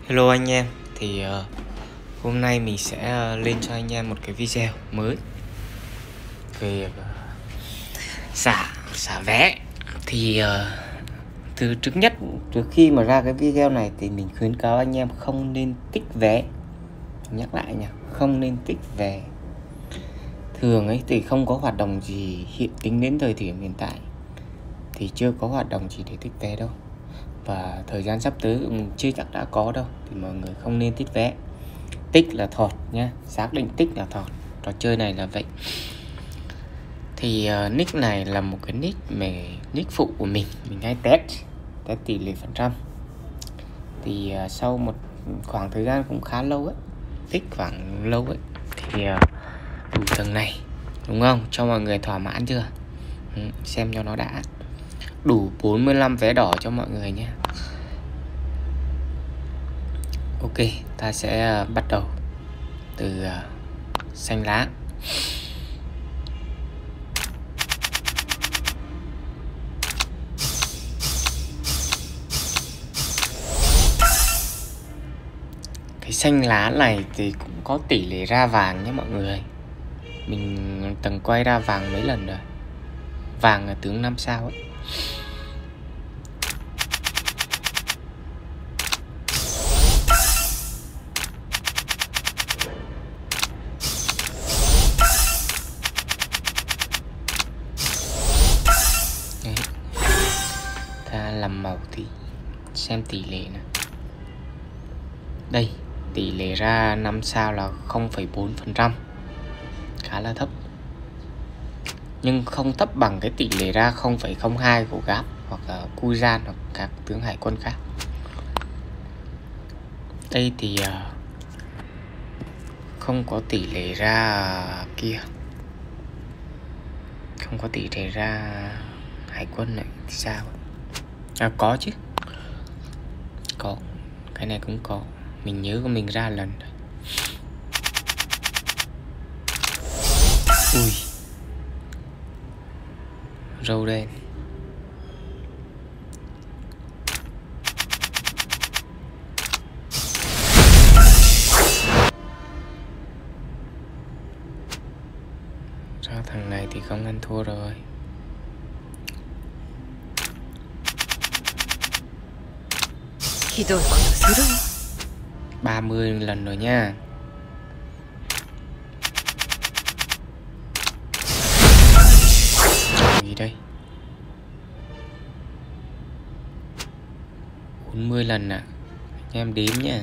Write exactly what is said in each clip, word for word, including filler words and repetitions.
Hello anh em, thì uh, hôm nay mình sẽ uh, lên cho anh em một cái video mới về uh, xả xả vé. Thì uh, từ trước nhất, trước khi mà ra cái video này thì mình khuyến cáo anh em không nên tích vé. Nhắc lại nha, không nên tích vé. Thường ấy thì không có hoạt động gì hiện tính đến thời điểm hiện tại thì chưa có hoạt động gì để tích vé đâu. Và thời gian sắp tới cũng chưa chắc đã có đâu, thì mọi người không nên tích vé. Tích là thọt nhá, xác định tích là thọt. Trò chơi này là vậy. Thì uh, nick này là một cái nick về nick phụ của mình, mình hay test test tỷ lệ phần trăm. Thì uh, sau một khoảng thời gian cũng khá lâu ấy, tích khoảng lâu ấy, thì uh, đủ tầng này, đúng không? Cho mọi người thỏa mãn chưa? Ừ, xem cho nó đã. Đủ bốn mươi lăm vé đỏ cho mọi người nhé. Ok, ta sẽ bắt đầu từ uh, xanh lá. Cái xanh lá này thì cũng có tỷ lệ ra vàng nhé mọi người. Mình từng quay ra vàng mấy lần rồi. Vàng là tướng năm sao ấy. Đấy. Ta làm màu thì xem tỷ lệ này. Đây, tỷ lệ ra năm sao là không phẩy bốn phần trăm. Khá là thấp. Nhưng không thấp bằng cái tỷ lệ ra không phẩy không hai của Gap hoặc là Kujan hoặc các tướng hải quân khác. Đây thì uh, không có tỷ lệ ra uh, kia. Không có tỷ lệ ra hải quân này thì sao? À, có chứ. Có. Cái này cũng có. Mình nhớ của mình ra lần rồi. Ui, râu đen. Ra thằng này thì không ăn thua rồi. ba mươi lần rồi nha. Gì đây? bốn mươi lần à? Anh em đếm nha.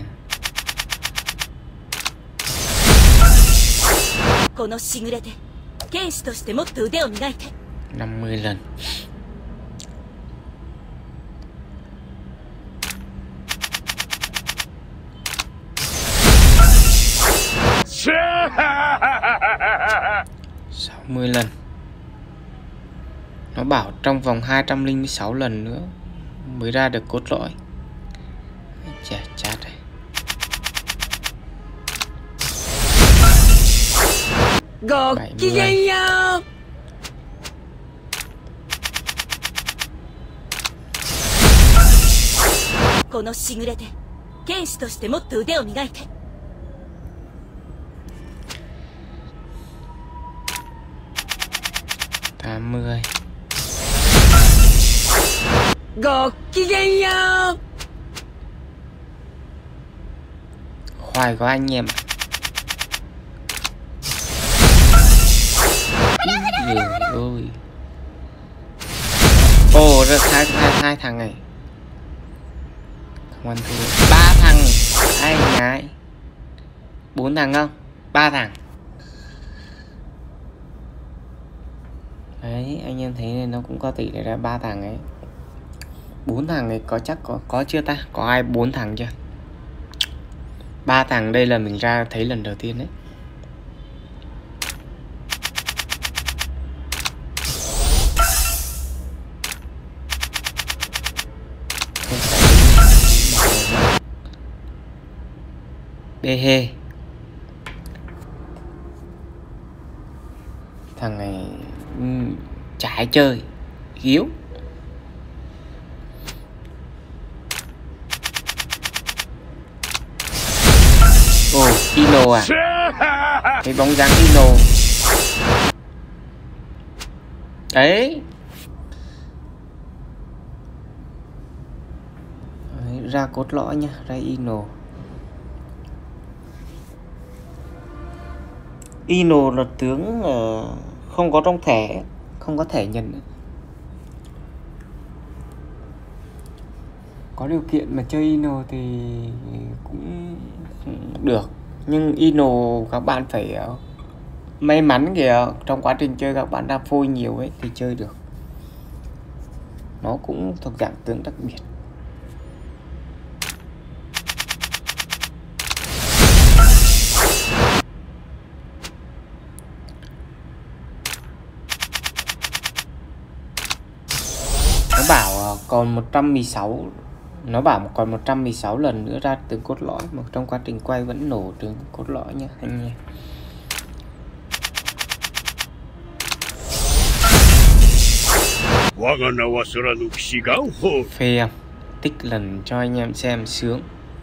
năm mươi lần. sáu mươi lần. Nó bảo trong vòng hai trăm lẻ sáu lần nữa mới ra được cốt lõi. Chà, chát này. bảy mươi. tám mươi. Khoai quá anh em ạ. Ôi. Ồ, rất hai, hai, hai thằng này. Không ăn thua. Ba thằng. Ai nhái. Bốn thằng không? Ba thằng. Đấy, anh em thấy này, nó cũng có tỷ lệ ra ba thằng ấy. Bốn thằng này có chắc có có chưa ta? Có ai bốn thằng chưa? Ba thằng đây là mình ra thấy lần đầu tiên đấy. Bê hê. Thằng này trái chơi yếu. Ino à? Cái bóng dáng Ino. Đấy. Đấy, ra cốt lõi nha, ra Ino. Ino là tướng uh, không có trong thẻ, không có thẻ nhận. Có điều kiện mà chơi Ino thì cũng được, nhưng Ino các bạn phải uh, may mắn kìa, trong quá trình chơi các bạn ra phôi nhiều ấy thì chơi được. Nó cũng thuộc dạng tướng đặc biệt. Nó bảo còn một trăm mười sáu, nó bảo còn một trăm mười sáu lần nữa ra tướng cốt lõi, mà trong quá trình quay vẫn nổ tướng cốt lõi nha anh em. Phê em, tích lần cho anh em xem sướng.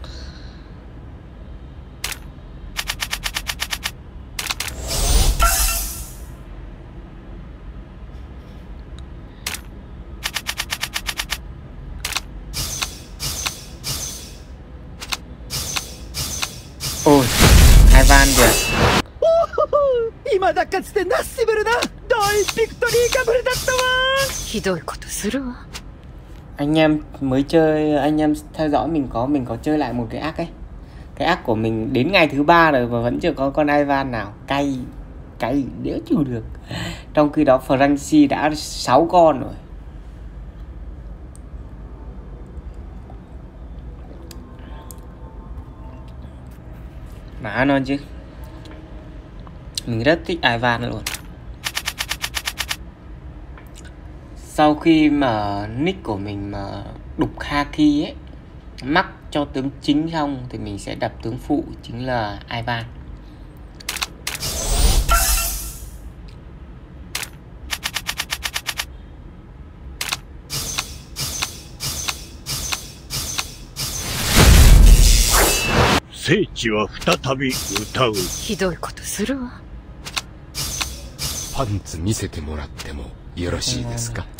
Ôi, hai van kìa. Anh em mới chơi, anh em theo dõi mình có mình có chơi lại một cái ác ấy. Cái ác của mình đến ngày thứ ba rồi mà vẫn chưa có con Ivan nào. Cay, cay đéo chịu được. Trong khi đó Francie đã sáu con rồi. Má nó chứ. Mình rất thích Ivan luôn. Sau khi mà nick của mình mà đục Haki ấy, mắc cho tướng chính xong thì mình sẽ đập tướng phụ chính là Ivan. Pants 見せてもらってもよろしいですか？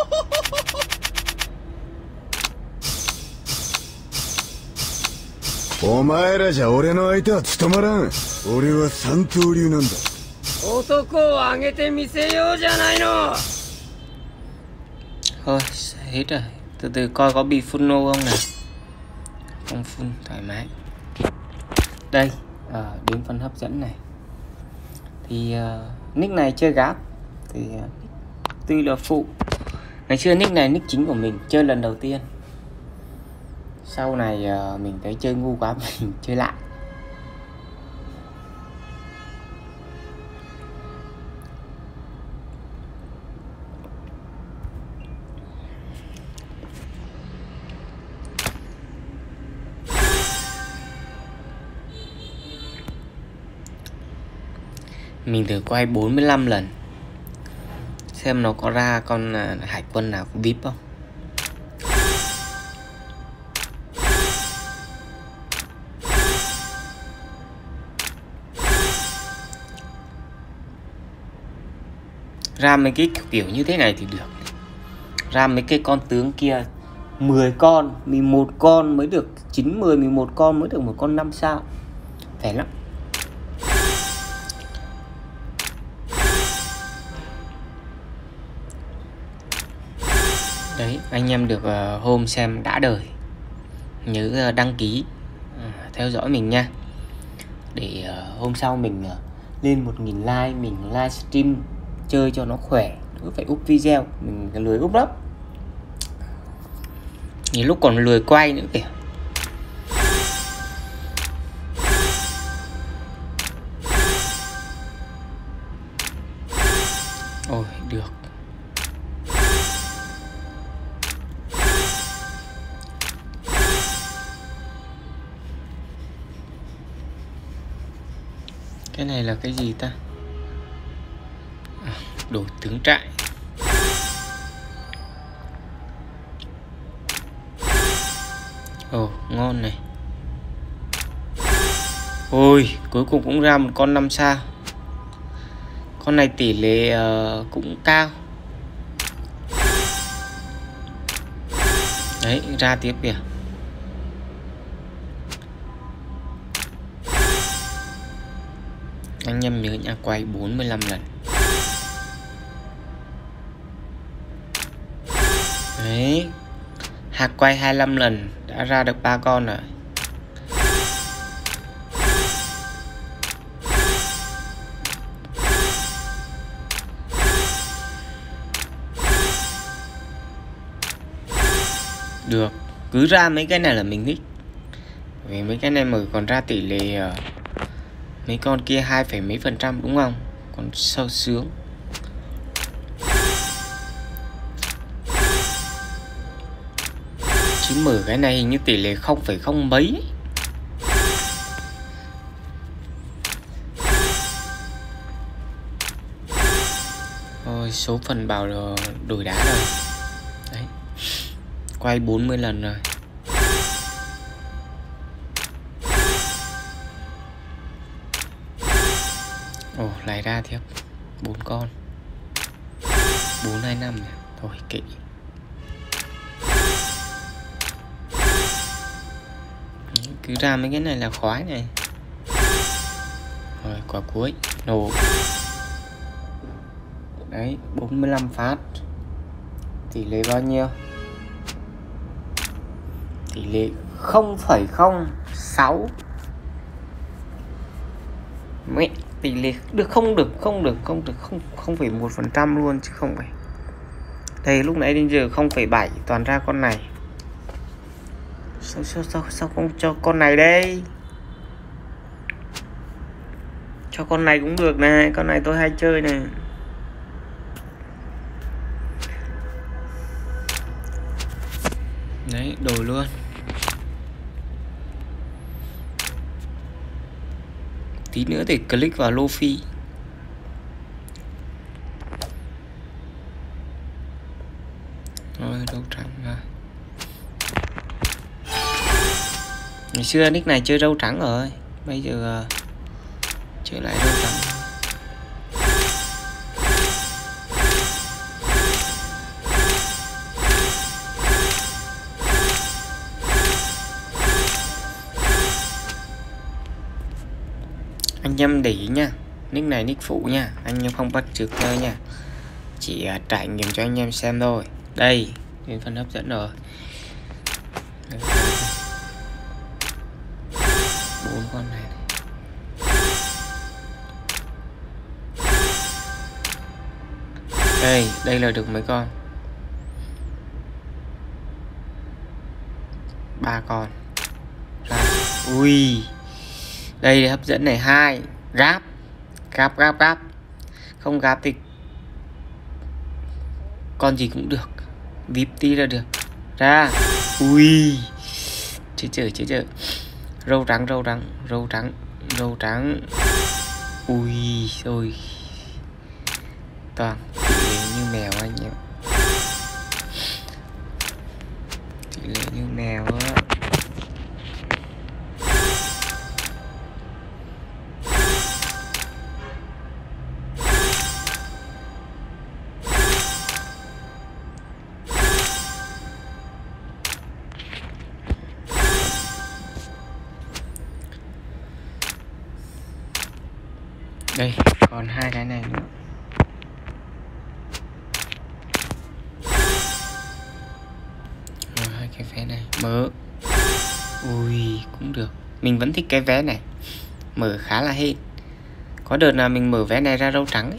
お前らじゃ俺の相手は務まらん。俺は三刀流なんだ。男を上げてみせようじゃないの。 Thôi, hết rồi. Từ từ coi có bị full no không nào. Không full, thoải mái. Đây, à, đến phần hấp dẫn này. Thì uh, nick này chơi gáp thì uh, tuy là phụ. Ngày xưa nick này nick chính của mình, chơi lần đầu tiên. Sau này uh, mình thấy chơi ngu quá mình chơi lại. Mình thử quay bốn mươi lăm lần xem nó có ra con uh, hải quân nào vê i pê không. Ra mấy cái kiểu như thế này thì được. Ra mấy cái con tướng kia mười con, mười một con mới được, chín, mười, mười một con mới được một con năm sao. Phải lắm. Đấy, anh em được uh, hôm xem đã đời. Nhớ uh, đăng ký uh, theo dõi mình nha. Để uh, hôm sau mình uh, lên một nghìn like, mình livestream chơi cho nó khỏe. Cứ phải úp video, mình lười úp lắm. Nhiều lúc còn lười quay nữa kìa. Ôi, được. Cái này là cái gì ta? À, đổi tướng trại. Ồ, ngon này. Ôi, cuối cùng cũng ra một con năm sao. Con này tỷ lệ uh, cũng cao. Đấy, ra tiếp kìa. Anh em nhớ nha, quay bốn mươi lăm lần. Đấy, hạt quay hai mươi lăm lần đã ra được ba con rồi. Được, cứ ra mấy cái này là mình thích. Vì mấy cái này mở còn ra tỷ lệ uh, mấy con kia hai phẩy mấy phần trăm đúng không? Còn sâu sướng. Chứ mở cái này hình như tỷ lệ không phẩy không mấy. Ôi, số phần bảo là đổi đá rồi. Đấy, quay bốn mươi lần rồi. Ồ, lại ra tiếp bốn con. Bốn hai năm này. Thôi kệ. Cứ ra mấy cái này là khoái này. Rồi quả cuối nổ. Đấy, bốn mươi lăm phát. Tỷ lệ bao nhiêu? Tỷ lệ không phẩy không sáu. Mẹ, tỷ lệ được không được không được không được không không phẩy một phần trăm luôn chứ không phải. Đây lúc nãy đến giờ không phẩy bảy toàn ra con này. Sao sao sao sao không cho con này đây? Cho con này cũng được này, con này tôi hay chơi này. Đấy, đổi luôn. Tí nữa thì click vào Luffy. Rồi, đâu trắng ra. Ngày xưa nick này chơi râu trắng rồi. Bây giờ uh, chơi lại râu trắng. Anh em để ý nha, nick này nick phụ nha, anh em không bắt chước chơi nha, chỉ uh, trải nghiệm cho anh em xem thôi. Đây, đến phần hấp dẫn rồi. Bốn con này, này. Đây, đây là được mấy con? Ba con. Ra. Ui. Đây hấp dẫn này hai, gáp. Gáp gáp gáp. Không gáp thì con gì cũng được. Vip tí là được. Ra. Ui. Chết chở chết chở. Râu trắng râu trắng râu trắng râu trắng. Ui rồi. Toàn tỷ lệ như mèo anh em. Tỷ lệ như mèo á. Đây, còn hai cái này nữa. Rồi, hai cái vé này mở. Ui, cũng được. Mình vẫn thích cái vé này. Mở khá là hên. Có đợt nào mình mở vé này ra râu trắng ấy.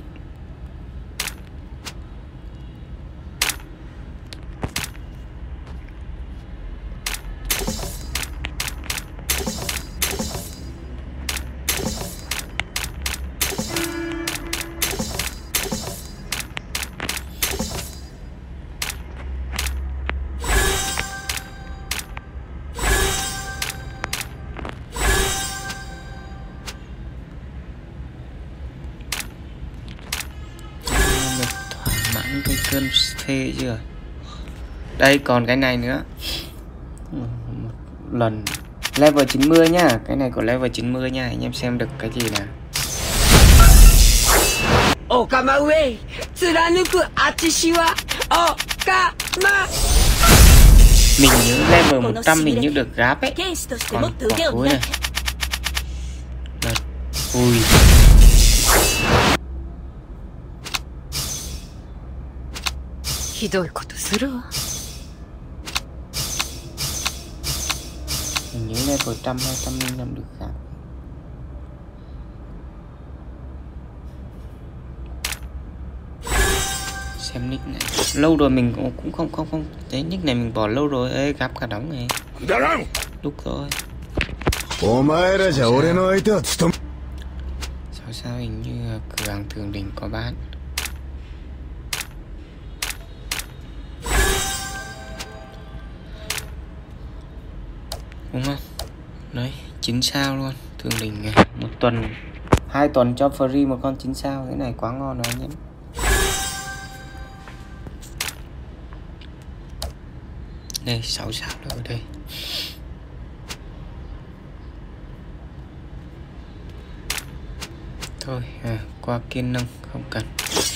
Cái cơn phê chưa? Đây còn cái này nữa. Một lần Level chín mươi nhá. Cái này của level chín mươi nha. Anh em xem được cái gì nào. Okama ue tsuranuku achishi wa Okama. Mình nhớ level một trăm mình như được gáp ấy. Còn quả cuối này. Đợt. Ui. Hidoi koto suru wa. Mình nhớ level một trăm hai trăm linh năm được gáp. Xem nick này lâu rồi mình cũng cũng không không không cái nick này mình bỏ lâu rồi ấy, gặp cả đống này lúc rồi sao sao hình như cửa hàng Thượng Đình có bán. Đúng không đấy, chín sao luôn Thượng Đình này. Một tuần hai tuần cho free một con chín sao, cái này quá ngon rồi anh em. Đây sáu sao rồi đây. Thôi à, qua kiên nâng không cần.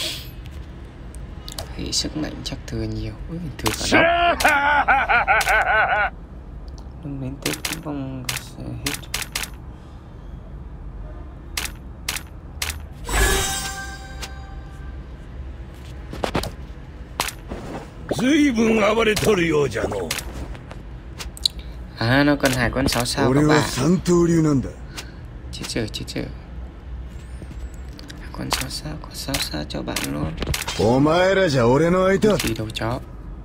Thì sức mạnh chắc thừa nhiều. Ui, thừa cả đống. Nâng đến Tết cũng không hết. À nó cần hải quân sáu sao các bạn. Chết chưa chết chưa. Hải quân sáu sao có sáu sao cho bạn luôn. Gì đâu chó.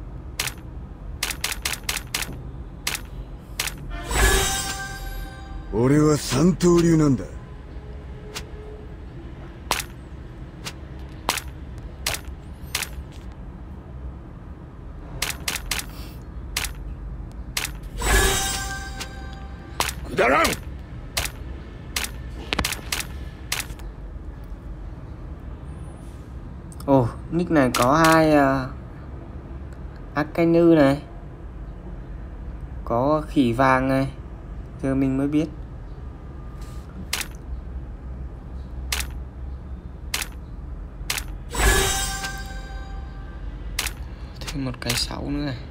Ồ, oh, nick này có hai uh, Akainu này. Có khỉ vàng này. Giờ mình mới biết. Thêm một cái sáu nữa này.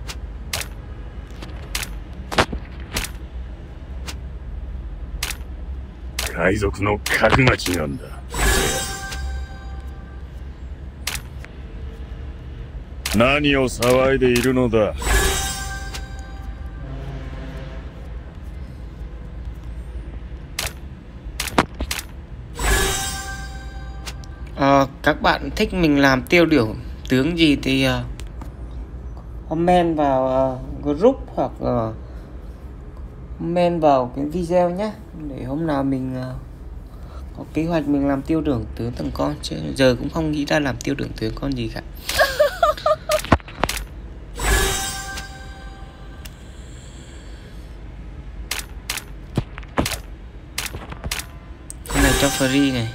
À, các bạn thích mình làm tiêu biểu tướng gì thì uh, comment vào uh, group hoặc uh, comment vào cái video nhé, để hôm nào mình uh, có kế hoạch mình làm tiêu biểu tướng từng con, chứ giờ cũng không nghĩ ra làm tiêu biểu tướng con gì cả. Con này cho free này.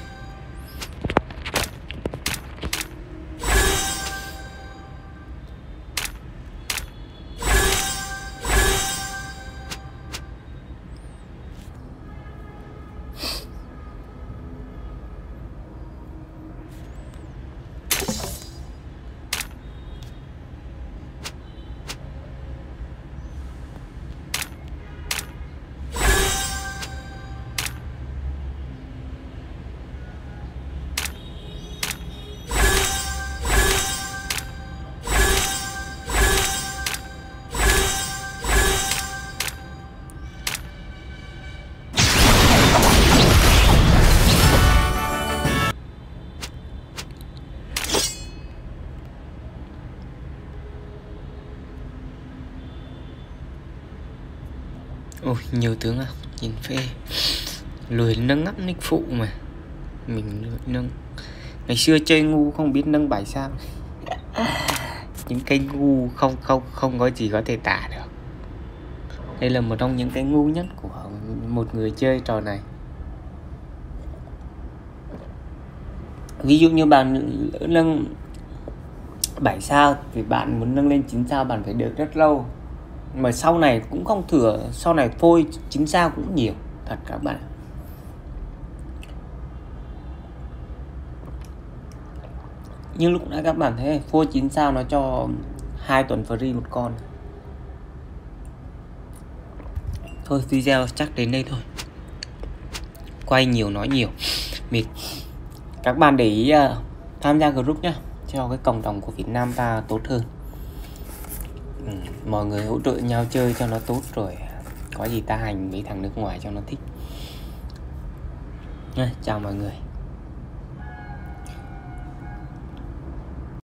Ôi nhiều tướng à, nhìn phê. Lười nâng up nick phụ mà mình lười nâng. Ngày xưa chơi ngu không biết nâng bảy sao. Những cái ngu không không không có gì có thể tả được. Đây là một trong những cái ngu nhất của một người chơi trò này. Ví dụ như bạn nâng bảy sao thì bạn muốn nâng lên chín sao bạn phải đợi rất lâu. Mà sau này cũng không thừa, sau này phôi chín sao cũng nhiều thật các bạn. Như lúc nãy các bạn thấy phôi chín sao nó cho hai tuần free một con. Thôi video chắc đến đây thôi. Quay nhiều nói nhiều mệt. Các bạn để ý uh, tham gia group nhá, cho cái cộng đồng của Việt Nam ta tốt hơn. Ừ, mọi người hỗ trợ nhau chơi cho nó tốt rồi có gì ta hành mấy thằng nước ngoài cho nó thích. Chào mọi người.